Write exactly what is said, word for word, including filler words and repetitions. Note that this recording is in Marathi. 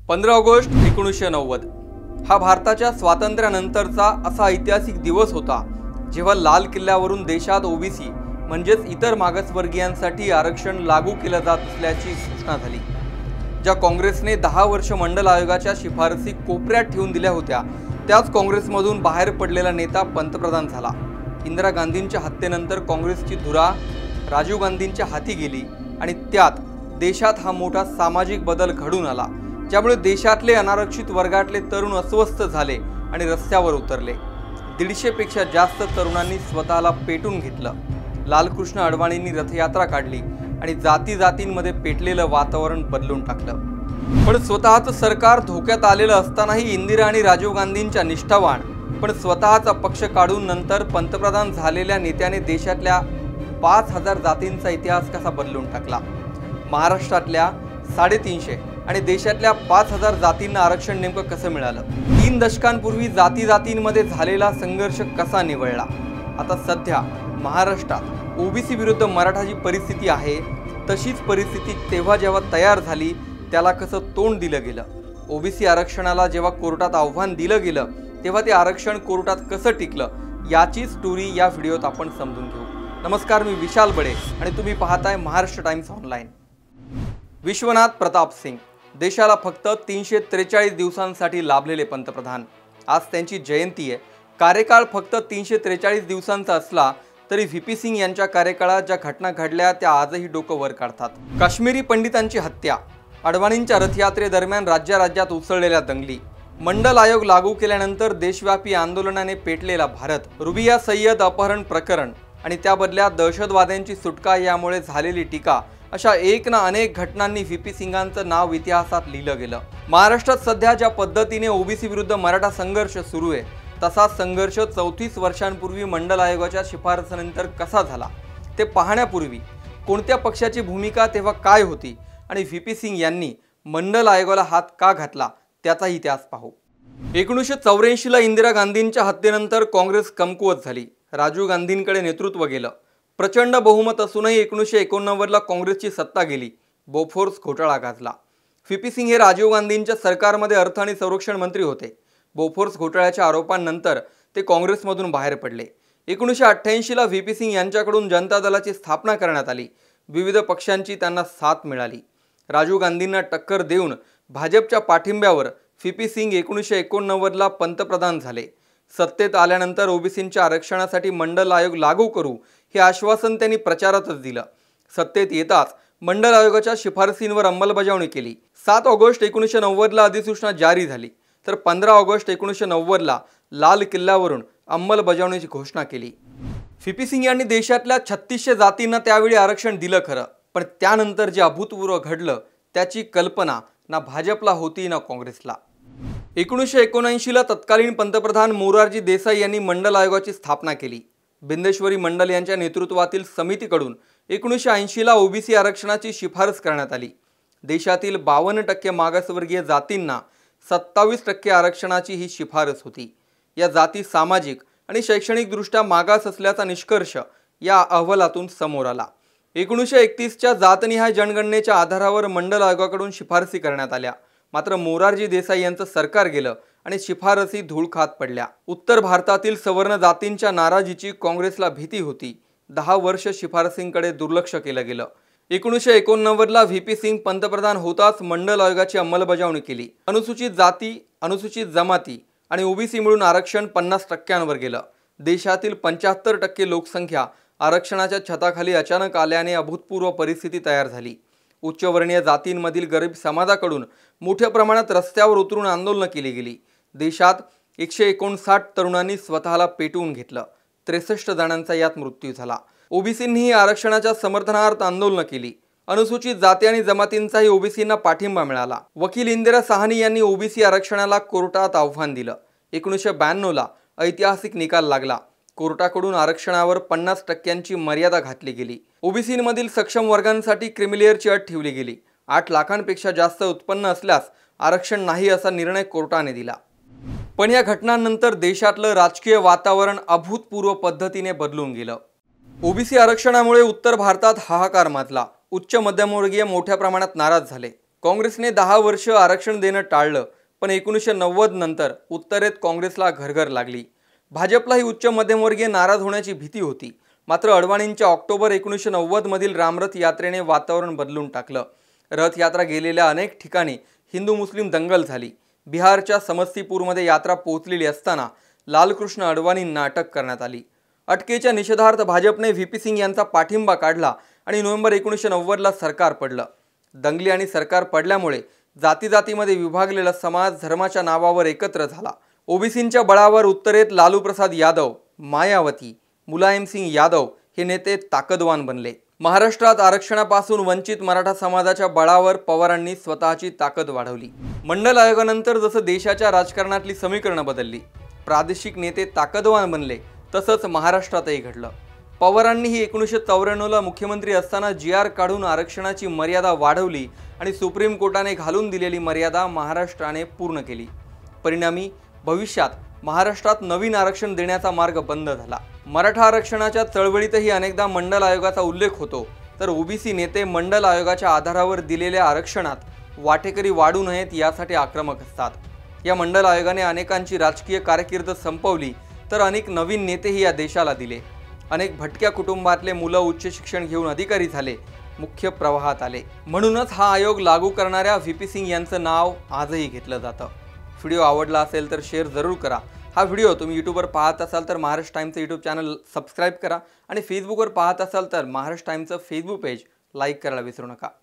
पंधरा ऑगस्ट एकोणीसशे नव्वद हा भारताच्या स्वातंत्र्यानंतरचा असा ऐतिहासिक दिवस होता जेव्हा लाल किल्ल्यावरून देशात ओबीसी म्हणजेच इतर मागासवर्गीयांसाठी आरक्षण लागू केले जात असल्याची घोषणा झाली। ज्या काँग्रेसने दहा वर्ष मंडल आयोगाच्या शिफारसी कोपऱ्यात ठेवून दिल्या होत्या त्याच काँग्रेसमधून बाहेर पडलेला नेता पंतप्रधान झाला। इंदिरा गांधींच्या हत्येनंतर काँग्रेसची धुरा राजीव गांधींच्या हाती गेली आणि त्यात देशात हा मोठा सामाजिक बदल घडून आला, ज्यामुळे देशातले अनारक्षित वर्गातले तरुण अस्वस्थ झाले आणि रस्त्यावर उतरले। दीडशे पेक्षा जास्त तरुणांनी स्वतःला पेटून घेतलं। लालकृष्ण अडवाणींनी रथयात्रा काढली आणि जाती जातींमध्ये पेटलेलं वातावरण बदलून टाकलं। पण स्वतःचं सरकार धोक्यात आलेलं असतानाही इंदिरा आणि राजीव गांधींच्या निष्ठावान पण स्वतःचा पक्ष काढून नंतर पंतप्रधान झालेल्या नेत्याने देशातल्या पाच हजार जातींचा इतिहास कसा बदलून टाकला। महाराष्ट्रातल्या साडेतीनशे आणि देशातल्या पाच हजार जातींना आरक्षण नेमकं कसं मिळालं। तीन दशकांपूर्वी जाती जातींमध्ये झालेला संघर्ष कसा निवळला। आता सध्या महाराष्ट्रात ओबीसी विरुद्ध मराठा जी परिस्थिती आहे तशीच परिस्थिती तेव्हा जेव्हा तयार झाली त्याला कसं तोंड दिलं गेलं। ओबीसी आरक्षणाला जेव्हा कोर्टात आव्हान दिलं गेलं तेव्हा ते आरक्षण कोर्टात कसं टिकलं याची स्टोरी या व्हिडिओत आपण समजून घेऊ। नमस्कार, मी विशाल बडे आणि तुम्ही पाहताय महाराष्ट्र टाइम्स ऑनलाइन। विश्वनाथ प्रताप सिंग देशाला फक्त तीनशे त्रेचाळीस दिवसांसाठी लाभलेले पंतप्रधान। आज त्यांची जयंती आहे। कार्यकाळ फक्त तीनशे त्रेचाळीस दिवसांचा असला तरी व्ही पी सिंग यांच्या कार्यकाळात ज्या घटना घडल्या त्या आजही डोकं वर काढतात। काश्मीरी पंडितांची हत्या, अडवाणींच्या रथयात्रेदरम्यान राज्या राज्यात उसळलेल्या दंगली, मंडल आयोग लागू केल्यानंतर देशव्यापी आंदोलनाने पेटलेला भारत, रुबिया सय्यद अपहरण प्रकरण आणि त्या बदल्यात दहशतवाद्यांची सुटका यामुळे झालेली टीका, अशा एक ना अनेक घटनांनी व्ही पी सिंगांचं नाव इतिहासात लिहिलं गेलं। महाराष्ट्रात सध्या ज्या पद्धतीने ओबीसी विरुद्ध मराठा संघर्ष सुरू आहे तसा संघर्ष चौतीस वर्षांपूर्वी मंडल आयोगाच्या शिफारसीनंतर कसा झाला ते पाहण्यापूर्वी कोणत्या पक्षाची भूमिका तेव्हा काय होती आणि व्ही पी सिंग यांनी मंडल आयोगाला हात का घातला त्याचा इतिहास पाहू। एकोणीसशे चौऱ्याऐंशी ला इंदिरा गांधींच्या हत्येनंतर काँग्रेस कमकुवत झाली। राजीव गांधींकडे नेतृत्व गेलं। प्रचंड बहुमत असूनही एकोणीसशे एकोणनव्वद ला काँग्रेसची सत्ता गेली। बोफोर्स घोटाळा गाजला। व्ही पी सिंग हे राजीव गांधींच्या सरकारमध्ये अर्थ आणि संरक्षण मंत्री होते। बोफोर्स घोटाळ्याच्या आरोपांनंतर ते काँग्रेसमधून बाहेर पडले। एकोणीसशे अठ्ठ्याऐंशी ला व्ही पी सिंग यांच्याकडून जनता दलाची स्थापना करण्यात आली। विविध पक्षांची त्यांना साथ मिळाली। राजीव गांधींना टक्कर देऊन भाजपच्या पाठिंब्यावर व्ही पी सिंग एकोणीसशे एकोणनव्वद ला पंतप्रधान झाले। सत्तेत आल्यानंतर ओबीसींच्या आरक्षणासाठी मंडल आयोग लागू करू हे आश्वासन त्यांनी प्रचारातच दिलं। सत्तेत येताच मंडल आयोगाच्या शिफारसींवर अंमलबजावणी केली। सात ऑगस्ट एकोणीसशे नव्वद ला अधिसूचना जारी झाली तर पंधरा ऑगस्ट एकोणीसशे नव्वद ला लाल किल्ल्यावरून अंमलबजावणीची घोषणा केली। व्ही पी सिंग यांनी देशातल्या छत्तीसशे जातींना त्यावेळी आरक्षण दिलं खरं, पण त्यानंतर जे अभूतपूर्व घडलं त्याची कल्पना ना भाजपला होती ना काँग्रेसला। एकोणीसशे एकोणऐंशी ला तत्कालीन पंतप्रधान मोरारजी देसाई यांनी मंडल आयोगाची स्थापना केली। बिंदेश्वरी मंडल यांच्या नेतृत्वातील समितीकडून एकोणीसशे ऐंशी ला ओबीसी आरक्षणाची शिफारस करण्यात आली। देशातील बावन्न टक्के मागासवर्गीय जातींना सत्तावीस टक्के आरक्षणाची ही शिफारस होती। या जाती सामाजिक आणि शैक्षणिकदृष्ट्या मागास असल्याचा निष्कर्ष या अहवालातून समोर आला। एकोणीसशे एकतीसच्या जातनिहाय जनगणनेच्या आधारावर मंडल आयोगाकडून शिफारसी करण्यात आल्या, मात्र मोरारजी देसाई यांचं सरकार गेलं आणि शिफारसी धूळ खात पडल्या। उत्तर भारतातील सवर्ण जातींच्या नाराजीची काँग्रेसला भीती होती। दहा वर्ष शिफारसींकडे दुर्लक्ष केलं गेलं। एकोणीसशे एकोणनव्वद ला व्ही पी सिंग पंतप्रधान होताच मंडल आयोगाची अंमलबजावणी केली। अनुसूचित जाती, अनुसूचित जमाती आणि ओबीसी मिळून आरक्षण पन्नास टक्क्यांवर गेलं। देशातील पंच्याहत्तर टक्के लोकसंख्या आरक्षणाच्या छताखाली अचानक आल्याने अभूतपूर्व परिस्थिती तयार झाली। उच्चवर्णीय जातींमधील गरीब समाजाकडून मोठ्या प्रमाणात रस्त्यावर उतरून आंदोलनं केली गेली। देशात एकशे एकोणसाठ तरुणांनी स्वतःला पेटवून घेतलं। त्रेसष्ट जणांचा यात मृत्यू झाला। ओबीसींनीही आरक्षणाच्या समर्थनार्थ आंदोलनं केली। अनुसूचित जाती आणि जमातींचाही ओबीसींना पाठिंबा मिळाला। वकील इंदिरा साहनी यांनी ओबीसी आरक्षणाला कोर्टात आव्हान दिलं। एकोणीसशे ब्याण्णव ला ऐतिहासिक निकाल लागला। कोर्टाकडून आरक्षणावर पन्नास टक्क्यांची मर्यादा घातली गेली। ओबीसींमधील सक्षम वर्गांसाठी क्रिमिलेअरची अट ठेवली गेली। आठ लाखांपेक्षा जास्त उत्पन्न असल्यास आरक्षण नाही असा निर्णय कोर्टाने दिला। पण या घटनांनंतर देशातलं राजकीय वातावरण अभूतपूर्व पद्धतीने बदलून गेलं। ओबीसी आरक्षणामुळे उत्तर भारतात हाहाकार माजला। उच्च मध्यमवर्गीय मोठ्या प्रमाणात नाराज झाले। काँग्रेसने दहा वर्ष आरक्षण देणं टाळलं, पण एकोणीसशे नव्वद नंतर उत्तरेत काँग्रेसला घरघर लागली. भाजपलाही उच्च मध्यमवर्गीय नाराज होण्याची भीती होती. मात्र अडवाणींच्या ऑक्टोबर एकोणीसशे नव्वद मधील रामरथ यात्रेने वातावरण बदलून टाकलं. रथयात्रा गेलेल्या अनेक ठिकाणी हिंदू मुस्लिम दंगल झाली. बिहारच्या समस्तीपूरमध्ये यात्रा पोहोचलेली असताना लालकृष्ण अडवाणींना अटक करण्यात आली. अटकेच्या निषेधार्थ भाजपने व्ही पी सिंग यांचा पाठिंबा काढला आणि नोव्हेंबर एकोणीसशे नव्वदला सरकार पडलं. दंगली आणि सरकार पडल्यामुळे जाती जातीमध्ये विभागलेला समाज धर्माच्या नावावर एकत्र झाला. ओबीसींच्या बळावर उत्तरेत लालू प्रसाद यादव, मायावती, मुलायम सिंग यादव हे नेते ताकदवान बनले. महाराष्ट्रात आरक्षणापासून वंचित मराठा समाजाच्या बळावर पवारांनी स्वतःची ताकद वाढवली. मंडल आयोगानंतर जसं देशाच्या राजकारणातली समीकरणं बदलली, प्रादेशिक नेते ताकदवान बनले, तसंच महाराष्ट्रातही घडलं. पवारांनीही एकोणीसशे चौऱ्याण्णवला मुख्यमंत्री असताना जी आर काढून आरक्षणाची मर्यादा वाढवली आणि सुप्रीम कोर्टाने घालून दिलेली मर्यादा महाराष्ट्राने पूर्ण केली. परिणामी भविष्यात महाराष्ट्रात नवीन आरक्षण देण्याचा मार्ग बंद झाला. मराठा आरक्षणाच्या चळवळीतही अनेकदा मंडल आयोगाचा उल्लेख होतो, तर ओबीसी नेते मंडल आयोगाच्या आधारावर दिलेल्या आरक्षणात वाटेकरी वाढू नयेत यासाठी आक्रमक असतात. या मंडल आयोगाने अनेकांची राजकीय कारकीर्द संपवली, तर अनेक नवीन नेतेही या देशाला दिले. अनेक भटक्या कुटुंबातले मुलं उच्च शिक्षण घेऊन अधिकारी झाले, मुख्य प्रवाहात आले. म्हणूनच हा आयोग लागू करणाऱ्या व्ही पी सिंग यांचं नाव आजही घेतलं जातं. व्हिडिओ आवडला असेल तर शेअर जरूर करा. हा व्हिडिओ तुम्ही यूट्यूबवर पाहत असाल तर महाराष्ट्र टाइम्सचं यूट्यूब चॅनल सबस्क्राईब करा आणि फेसबुकवर पाहत असाल तर महाराष्ट्र टाइम्सचं फेसबुक पेज लाईक करायला विसरू नका.